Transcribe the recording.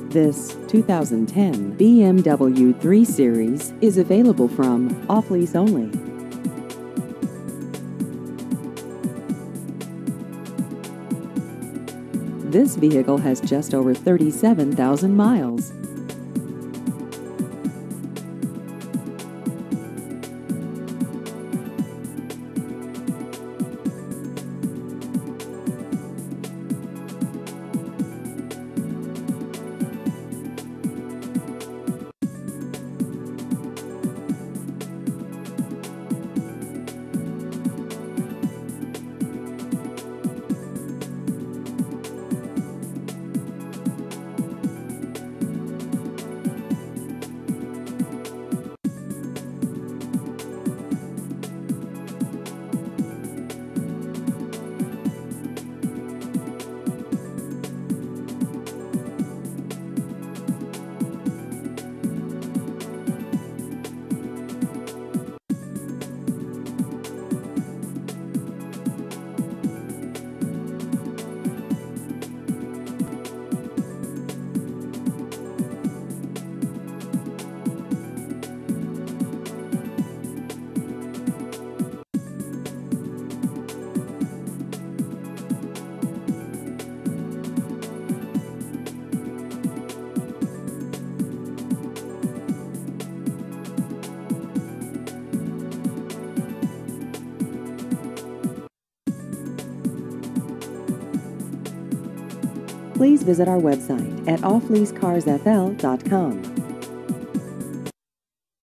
This 2010 BMW 3 Series is available from Off-Lease Only. This vehicle has just over 37,000 miles. Please visit our website at offleasecarsfl.com.